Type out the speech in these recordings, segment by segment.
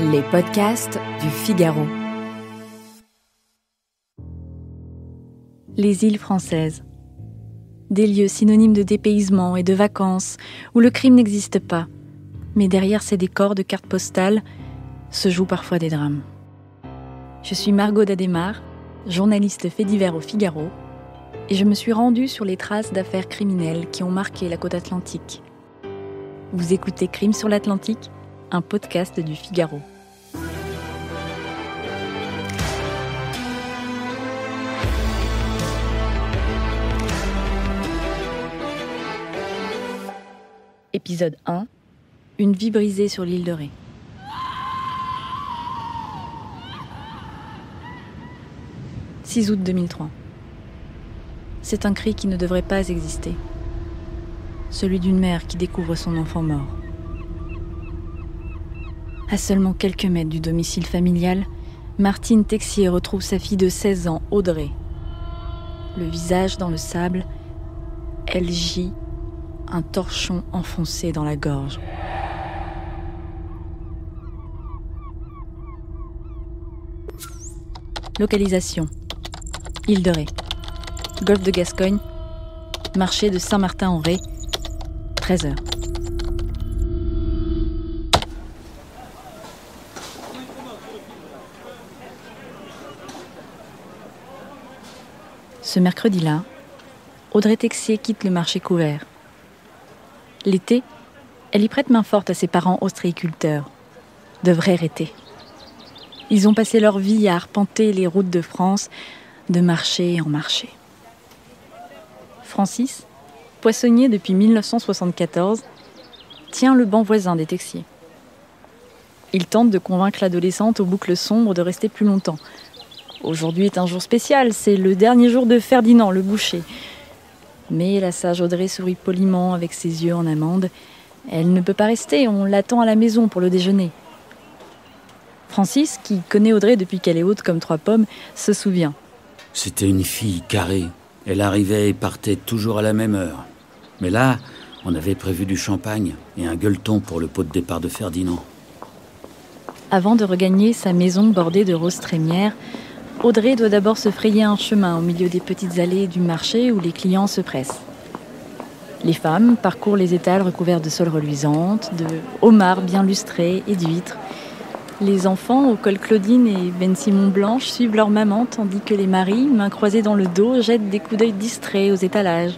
Les podcasts du Figaro. Les îles françaises. Des lieux synonymes de dépaysement et de vacances, où le crime n'existe pas. Mais derrière ces décors de cartes postales, se jouent parfois des drames. Je suis Margot Dadémar, journaliste fait divers au Figaro, et je me suis rendue sur les traces d'affaires criminelles qui ont marqué la côte atlantique. Vous écoutez Crime sur l'Atlantique, un podcast du Figaro. Épisode 1. Une vie brisée sur l'île de Ré. « 6 août 2003. C'est un cri qui ne devrait pas exister. Celui d'une mère qui découvre son enfant mort. À seulement quelques mètres du domicile familial, Martine Texier retrouve sa fille de 16 ans, Audrey. Le visage dans le sable, elle gît, un torchon enfoncé dans la gorge. Localisation. Île de Ré. Golfe de Gascogne. Marché de Saint-Martin-en-Ré. 13h. Ce mercredi-là, Audrey Texier quitte le marché couvert. L'été, elle y prête main forte à ses parents ostréiculteurs, de vrais rétés. Ils ont passé leur vie à arpenter les routes de France, de marché en marché. Francis, poissonnier depuis 1974, tient le banc voisin des Texiers. Il tente de convaincre l'adolescente aux boucles sombres de rester plus longtemps. Aujourd'hui est un jour spécial, c'est le dernier jour de Ferdinand, le boucher. Mais la sage Audrey sourit poliment avec ses yeux en amande. Elle ne peut pas rester, on l'attend à la maison pour le déjeuner. Francis, qui connaît Audrey depuis qu'elle est haute comme 3 pommes, se souvient. C'était une fille carrée. Elle arrivait et partait toujours à la même heure. Mais là, on avait prévu du champagne et un gueuleton pour le pot de départ de Ferdinand. Avant de regagner sa maison bordée de roses trémières, Audrey doit d'abord se frayer un chemin au milieu des petites allées du marché où les clients se pressent. Les femmes parcourent les étals recouverts de saules reluisantes, de homards bien lustrés et d'huîtres. Les enfants au col Claudine et Ben Simon blanche suivent leur maman, tandis que les maris, mains croisées dans le dos, jettent des coups d'œil distraits aux étalages.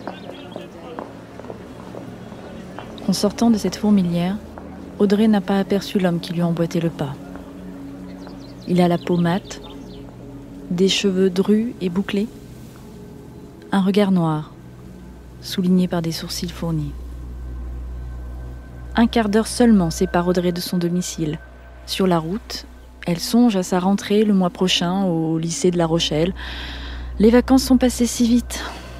En sortant de cette fourmilière, Audrey n'a pas aperçu l'homme qui lui emboîtait le pas. Il a la peau mate, des cheveux drus et bouclés, un regard noir, souligné par des sourcils fournis. 1 quart d'heure seulement sépare Audrey de son domicile. Sur la route, elle songe à sa rentrée le mois prochain au lycée de La Rochelle. Les vacances sont passées si vite.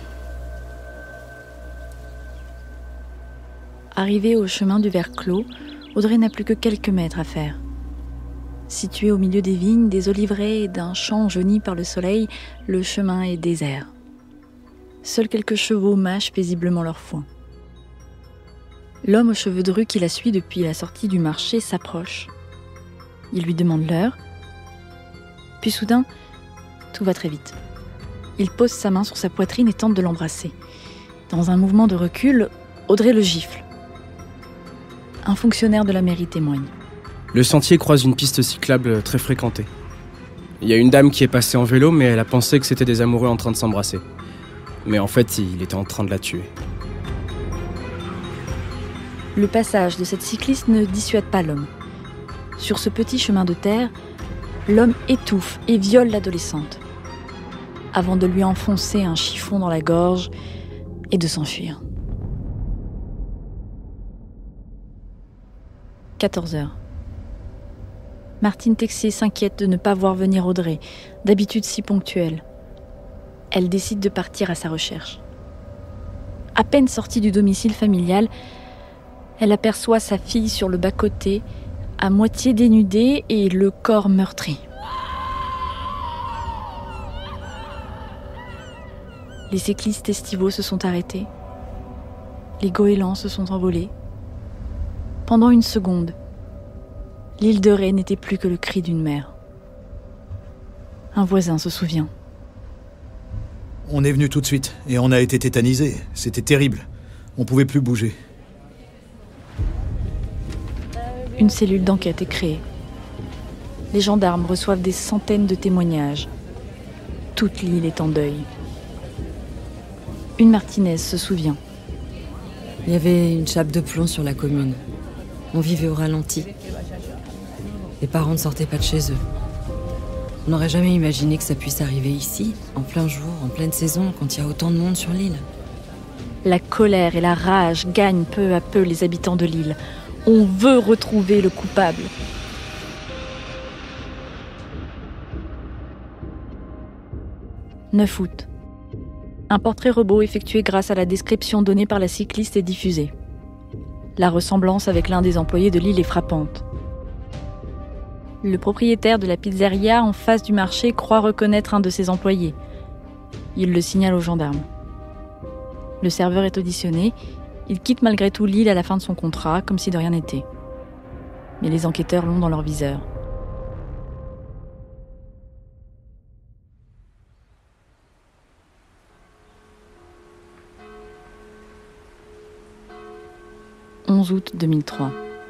Arrivée au chemin du verre clos, Audrey n'a plus que quelques mètres à faire. Situé au milieu des vignes, des oliveraies et d'un champ jauni par le soleil, le chemin est désert. Seuls quelques chevaux mâchent paisiblement leur foin. L'homme aux cheveux drus qui la suit depuis la sortie du marché s'approche. Il lui demande l'heure. Puis soudain, tout va très vite. Il pose sa main sur sa poitrine et tente de l'embrasser. Dans un mouvement de recul, Audrey le gifle. Un fonctionnaire de la mairie témoigne. Le sentier croise une piste cyclable très fréquentée. Il y a une dame qui est passée en vélo, mais elle a pensé que c'était des amoureux en train de s'embrasser. Mais en fait, il était en train de la tuer. Le passage de cette cycliste ne dissuade pas l'homme. Sur ce petit chemin de terre, l'homme étouffe et viole l'adolescente, avant de lui enfoncer un chiffon dans la gorge et de s'enfuir. 14h. Martine Texier s'inquiète de ne pas voir venir Audrey, d'habitude si ponctuelle. Elle décide de partir à sa recherche. À peine sortie du domicile familial, elle aperçoit sa fille sur le bas-côté, à moitié dénudée et le corps meurtri. Les cyclistes estivaux se sont arrêtés. Les goélands se sont envolés. Pendant une seconde, l'île de Ré n'était plus que le cri d'une mère. Un voisin se souvient. On est venu tout de suite, et on a été tétanisés. C'était terrible. On pouvait plus bouger. Une cellule d'enquête est créée. Les gendarmes reçoivent des centaines de témoignages. Toute l'île est en deuil. Une Martinez se souvient. Il y avait une chape de plomb sur la commune. On vivait au ralenti. Les parents ne sortaient pas de chez eux. On n'aurait jamais imaginé que ça puisse arriver ici, en plein jour, en pleine saison, quand il y a autant de monde sur l'île. La colère et la rage gagnent peu à peu les habitants de l'île. On veut retrouver le coupable. « 9 août. Un portrait robot effectué grâce à la description donnée par la cycliste est diffusé. La ressemblance avec l'un des employés de l'île est frappante. Le propriétaire de la pizzeria en face du marché croit reconnaître un de ses employés. Il le signale aux gendarmes. Le serveur est auditionné. Il quitte malgré tout l'île à la fin de son contrat, comme si de rien n'était. Mais les enquêteurs l'ont dans leur viseur. « 11 août 2003.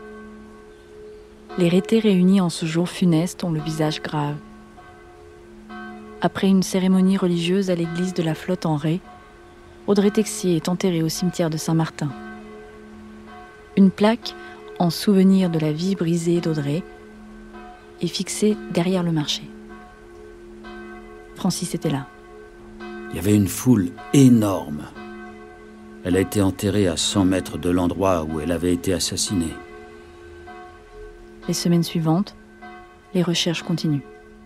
Les Rétés réunis en ce jour funeste ont le visage grave. Après une cérémonie religieuse à l'église de la Flotte en Ré, Audrey Texier est enterrée au cimetière de Saint-Martin. Une plaque, en souvenir de la vie brisée d'Audrey, est fixée derrière le marché. Francis était là. Il y avait une foule énorme. Elle a été enterrée à 100 mètres de l'endroit où elle avait été assassinée. Les semaines suivantes, les recherches continuent.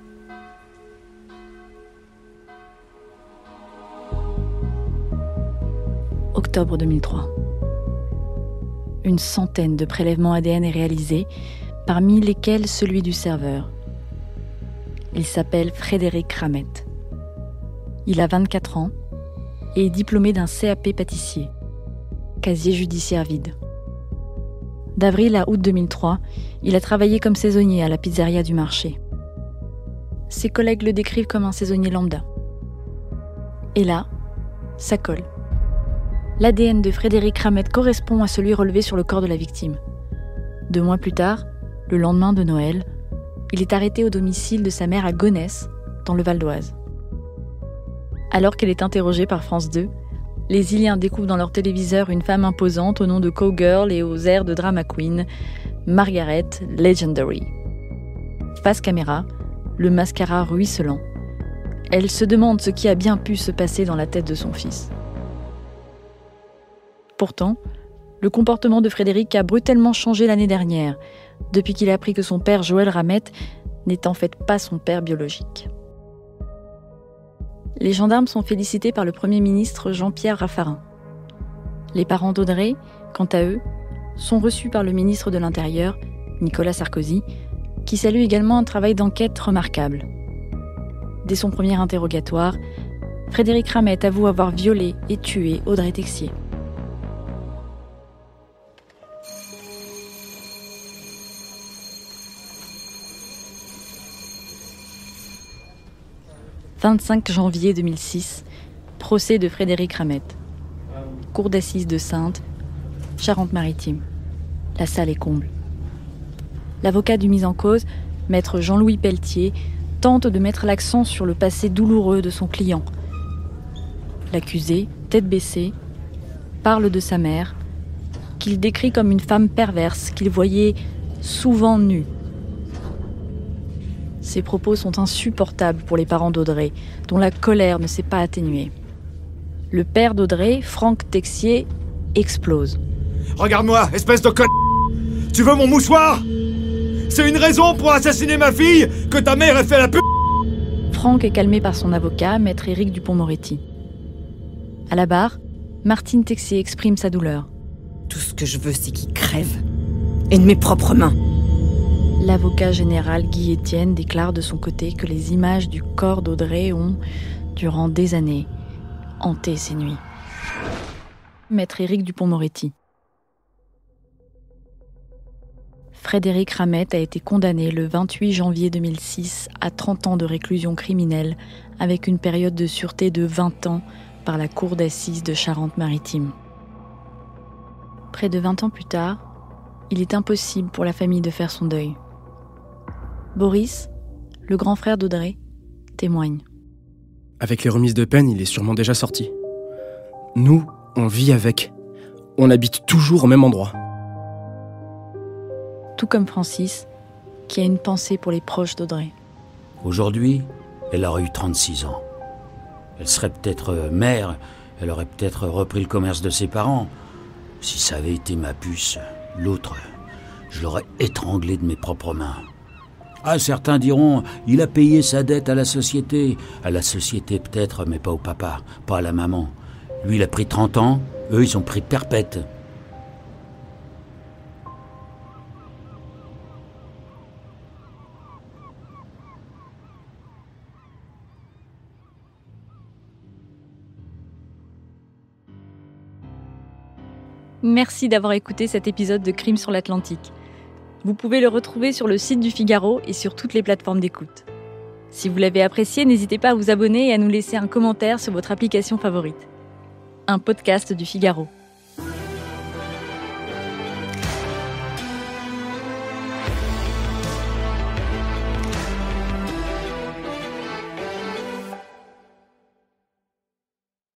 Octobre 2003. Une centaine de prélèvements ADN est réalisée, parmi lesquels celui du serveur. Il s'appelle Frédéric Ramette. Il a 24 ans et est diplômé d'un CAP pâtissier. Casier judiciaire vide. D'avril à août 2003, il a travaillé comme saisonnier à la pizzeria du marché. Ses collègues le décrivent comme un saisonnier lambda. Et là, ça colle. L'ADN de Frédéric Ramette correspond à celui relevé sur le corps de la victime. 2 mois plus tard, le lendemain de Noël, il est arrêté au domicile de sa mère à Gonesse, dans le Val d'Oise. Alors qu'elle est interrogée par France 2, les Iliens découvrent dans leur téléviseur une femme imposante au nom de cowgirl et aux airs de drama queen, Margaret Legendary. Face caméra, le mascara ruisselant. Elle se demande ce qui a bien pu se passer dans la tête de son fils. Pourtant, le comportement de Frédéric a brutalement changé l'année dernière, depuis qu'il a appris que son père Joël Ramette n'est en fait pas son père biologique. Les gendarmes sont félicités par le Premier ministre Jean-Pierre Raffarin. Les parents d'Audrey, quant à eux, sont reçus par le ministre de l'Intérieur, Nicolas Sarkozy, qui salue également un travail d'enquête remarquable. Dès son premier interrogatoire, Frédéric Ramette avoue avoir violé et tué Audrey Texier. « 25 janvier 2006, procès de Frédéric Ramette. Cour d'assises de Saintes, Charente-Maritime. La salle est comble. L'avocat du mis en cause, maître Jean-Louis Pelletier, tente de mettre l'accent sur le passé douloureux de son client. L'accusé, tête baissée, parle de sa mère, qu'il décrit comme une femme perverse qu'il voyait souvent nue. Ces propos sont insupportables pour les parents d'Audrey, dont la colère ne s'est pas atténuée. Le père d'Audrey, Franck Texier, explose. « Regarde-moi, espèce de Tu veux mon mouchoir ? C'est une raison pour assassiner ma fille que ta mère ait fait la pute !» Franck est calmé par son avocat, maître Éric Dupond-Moretti. À la barre, Martine Texier exprime sa douleur. « Tout ce que je veux, c'est qu'il crève. Et de mes propres mains. » L'avocat général Guy Etienne déclare de son côté que les images du corps d'Audrey ont, durant des années, hanté ses nuits. Maître Éric Dupond-Moretti. Frédéric Ramette a été condamné le 28 janvier 2006 à 30 ans de réclusion criminelle avec une période de sûreté de 20 ans par la cour d'assises de Charente-Maritime. Près de 20 ans plus tard, il est impossible pour la famille de faire son deuil. Boris, le grand frère d'Audrey, témoigne. Avec les remises de peine, il est sûrement déjà sorti. Nous, on vit avec. On habite toujours au même endroit. Tout comme Francis, qui a une pensée pour les proches d'Audrey. Aujourd'hui, elle aurait eu 36 ans. Elle serait peut-être mère, elle aurait peut-être repris le commerce de ses parents. Si ça avait été ma puce, l'autre, je l'aurais étranglé de mes propres mains. Ah, certains diront, il a payé sa dette à la société. À la société peut-être, mais pas au papa, pas à la maman. Lui, il a pris 30 ans, eux, ils ont pris perpète. Merci d'avoir écouté cet épisode de Crime sur l'Atlantique. Vous pouvez le retrouver sur le site du Figaro et sur toutes les plateformes d'écoute. Si vous l'avez apprécié, n'hésitez pas à vous abonner et à nous laisser un commentaire sur votre application favorite. Un podcast du Figaro.